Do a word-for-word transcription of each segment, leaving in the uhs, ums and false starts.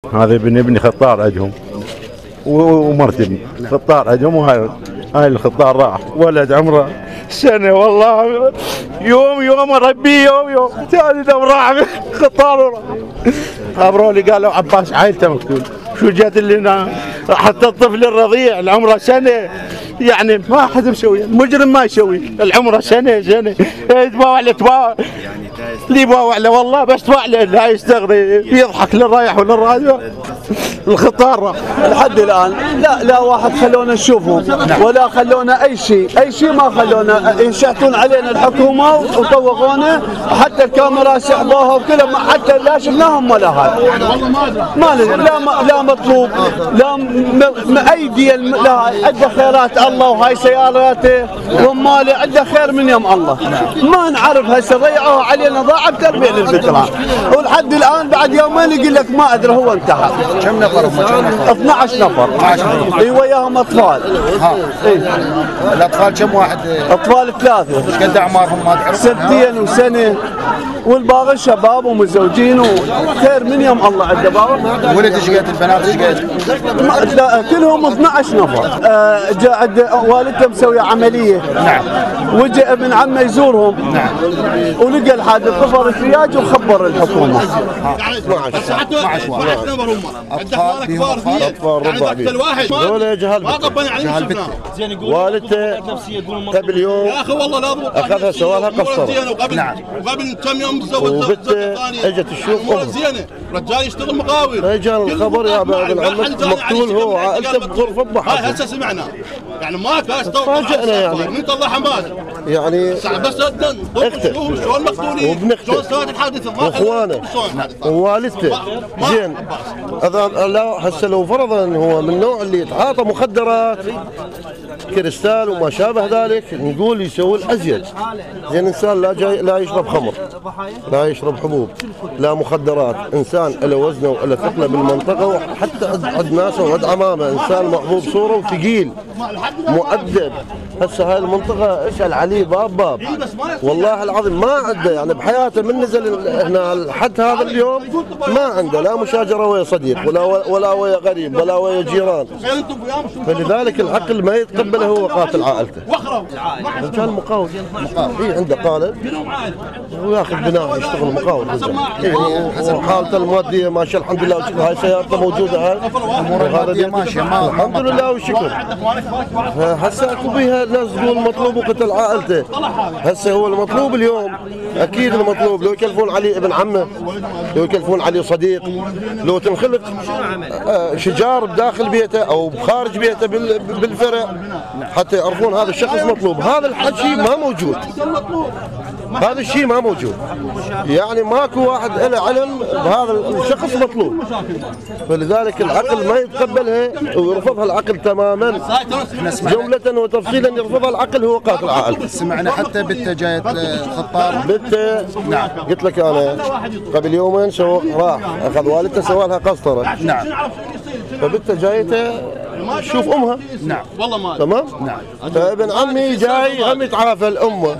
هذا ابن ابني خطار عندهم ومرتبي خطار عندهم، وهاي هاي الخطار راح ولد عمره سنة والله، يوم يوم اربيه يوم يوم ثاني دم راح خطار وراح. خبروا لي قالوا عباس عائلته مقتول، شو جات لنا حتى الطفل الرضيع اللي عمره سنة يعني ما حد مسوي، المجرم ما يسوي، العمره سنة سنة يتباوع له تباوع اللي يباوع له والله، بس تباوع له لا يستغني يضحك للرايح وللراجع. الخطار لحد الان لا لا واحد خلونا نشوفهم ولا خلونا اي شيء، اي شيء ما خلونا، ينشحتون علينا الحكومه وطوقونا، حتى الكاميرا سحبوها وكلها، حتى لا شفناهم ولا هذا ما لا لا مطلوب لا م اي ديل، لا عنده خيرات الله، وهاي سياراته وماله عنده خير من يوم الله، ما نعرف هسه ضيعوها علينا، ضاع بتربيه للفكره، ولحد الان بعد يومين يقول لك ما ادري هو انتحر. كم نفر هم؟ اثنعش نفر. اي وياهم اطفال. ها اي الاطفال كم واحد؟ اطفال ثلاثه. ايش قد اعمارهم ما تعرف؟ سنتين وسنه، والباقي شباب ومتزوجين وخير من يوم الله عنده بابا. ولد ايش قد؟ البنات ايش قد؟ كلهم اثنعش نفر. آه جاء عند والدته مسويه عمليه. نعم. وجاء ابن عمه يزورهم. نعم. ولقى الحادث طفر الثياج وخبر الحكومه. اثنعش واحد. اطفال فيهم اطفال؟ اطفال ربع بيه. هذول جهال جهال بنته. والدته قبل يوم يا اخي والله لا اخذها سوالها قصرت. نعم. وقبل كم يوم تزوج وبنته اجت تشوف امها زينه، رجال يشتغل مقاول. اجى الخبر يا ابن عمك مقتول هو وعائلته بغرفه بحر. هاي هسه سمعنا يعني ما كاش فاجئنا يعني من طلع حماس يعني بس اختك شلون مقتولين وابنخته شلون صارت الحادثه واخوانه ووالدته زين. هذا لا هسه لو فرضا هو من النوع اللي يتعاطى مخدرات كريستال وما شابه ذلك نقول يسوي الازيد. زين انسان لا جاي لا يشرب خمر، لا يشرب حبوب، لا مخدرات، انسان له وزنه وله ثقله بالمنطقه، وحتى عند ناسه وعند عمامه انسان محبوب صوره وثقيل مؤدب. هسه هاي المنطقه اسال عليه باب باب والله العظيم ما عنده يعني بحياته من نزل هنا لحد هذا اليوم ما عنده لا مشاجره ويا صديق ولا ولا ويا غريب ولا ويا جيران. فلذلك العقل ما يتقبله هو قاتل عائلته. رجال مقاول مقاول عنده قالب وياخذ بناء يشتغل مقاول. وحالته الماديه ماشيه الحمد لله والشكر، هاي سيارته موجوده هاي امور الماديه ماشيه الحمد لله والشكر. هسه اكو بيها ناس تقول مطلوب وقتل عائلته. هسه هو المطلوب اليوم اكيد المطلوب لو يكلفون علي ابن عمه، لو يكلفون علي صديق، لو تنخلق شجار بداخل بيته او بخارج بيته بالفرع حتى يعرفون هذا الشخص مطلوب. هذا الحكي ما موجود، هذا الشيء ما موجود، يعني ماكو واحد له علم بهذا الشخص مطلوب. فلذلك العقل ما يتقبلها ويرفضها العقل تماما جملة وتفصيلا، يرفضها العقل هو قاتل عائلته. سمعنا حتى بنته جايت خطار. بنته نعم قلت لك انا قبل يومين سو راح اخذ والدته سوى لها قسطره. نعم. فبنته جايته شوف امها. نعم والله ما تمام. نعم. فابن عمي جاي هم يتعافى الامه،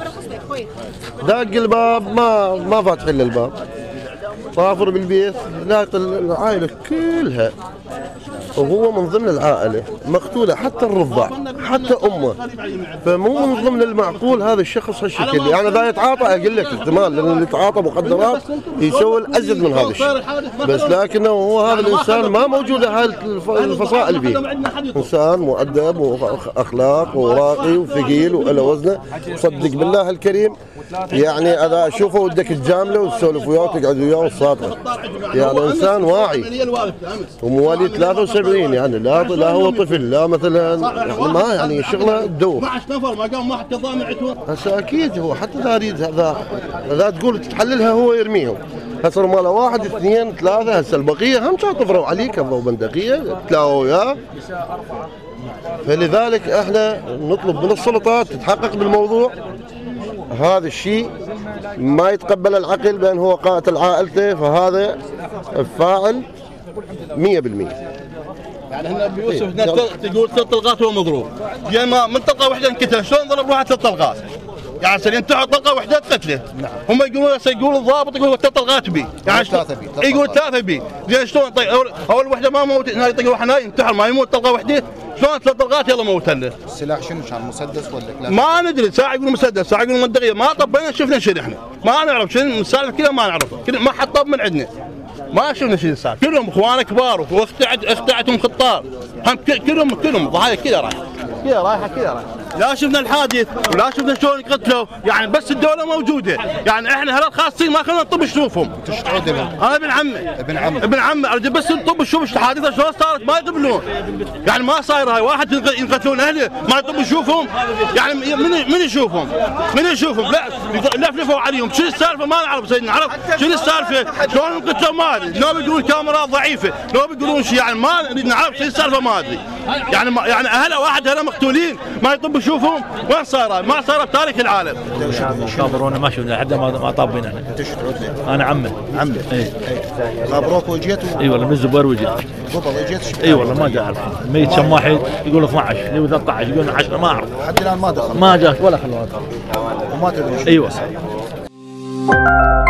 دق الباب ما ما فاتحين له الباب، طافر بالبيت لاقي العائله كلها وهو من ضمن العائله مقتوله، حتى الرضع حتى امه. فمو من ضمن المعقول هذا الشخص هالشكل، يعني ذا يتعاطى اقول لك احتمال لان اللي يتعاطى مخدرات يسوي الازيد من هذا الشيء، بس لكنه هو هذا الانسان ما موجوده هاي الفصائل فيه. انسان مؤدب واخلاق وراقي وثقيل وله وزنه، صدق بالله الكريم يعني اذا اشوفه ودك تجامله وتسولف وياه وتقعد وياه وتصادقه، يعني انسان واعي ومواليد ثلاثة وسبعين، يعني لا لا هو طفل لا مثلا يعني ما يعني شغله تدور. اثنعش نفر ما قام واحد كظامع عتوه. هسه اكيد هو حتى اذا يريد هذا اذا تقول تحللها هو يرميهم. هسه ماله واحد اثنين ثلاثه، هسه البقيه هم كانوا طفروا عليه كفروا بندقيه تلاقوا وياه. فلذلك احنا نطلب من السلطات تتحقق بالموضوع. هذا الشيء ما يتقبل العقل بأن هو قاتل عائلته، فهذا فاعل مية بالمية. يعني هنا بيوسف هنا تقول ثلاث طلقات هو مضروب، يا ما من طلقه واحده انقتل، شلون ضرب واحد ثلاث طلقات؟ يعني سليم انتهى طلقه واحده قتله. نعم. هم يقولون يقول الضابط يقول ثلاث طلقات بي. يعني ثلاثه بي. يقول ثلاثه بي. زين شلون طيب اول, أول وحده ما موت هنا يطق واحد هنا ينتحر ما يموت طلقه واحده شلون ثلاث طلقات يلا موتنا. السلاح شنو كان مسدس ولا ما ندري ساعه يقولون مسدس ساعه يقولون منطقيه ما طبينا شفنا شيء احنا ما نعرف شنو السالفه كذا ما نعرف ما حد طب من عندنا ما شفنا شيء صار كلهم اخوان كبار واختعت اختعتهم خطار هم كلهم كلهم ضحايا كذا رايحه كذا رايحه كذا رايحه لا شفنا الحادث ولا شفنا شلون قتلوا يعني بس الدوله موجوده يعني احنا هذول خاصين ما خلونا نطب نشوفهم. انا ابن عمي ابن عمي ابن عمي ارجع بس نطب نشوف الحادثه شلون صارت ما يقبلون يعني ما صاير هاي واحد ينقتلون اهله ما يطب نشوفهم يعني من من يشوفهم من يشوفهم لا لفلفوا عليهم شو السالفه ما نعرف سيدنا نعرف شنو السالفه شلون انقتلوا ما ادري لو بيقولون كاميرات ضعيفه لو بيقولون شيء يعني ما نريد نعرف شو السالفه ما ادري يعني ما يعني اهله واحد هلا مقتولين ما يطب يشوفهم وين صايره؟ ما صايره بتاريخ العالم. خابرونا ما شفنا لحد ما ما طابين احنا. انت ايش تعود انا عمه. عمه. اي خابروك وجيت؟ اي والله من الزبير وجيت. قبل اجيت؟ اي والله ما اعرف. ميت كم واحد يقول اثنعش يقول ثلاثة عشر يقول عشرة ما اعرف. لحد الان ما دخل. ما جاك ولا خلوه. وما تدري. ايوه.